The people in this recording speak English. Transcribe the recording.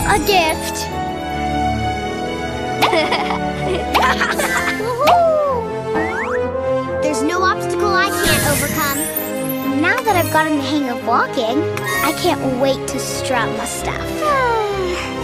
A gift. There's no obstacle I can't overcome. Now that I've gotten the hang of walking, I can't wait to strut my stuff.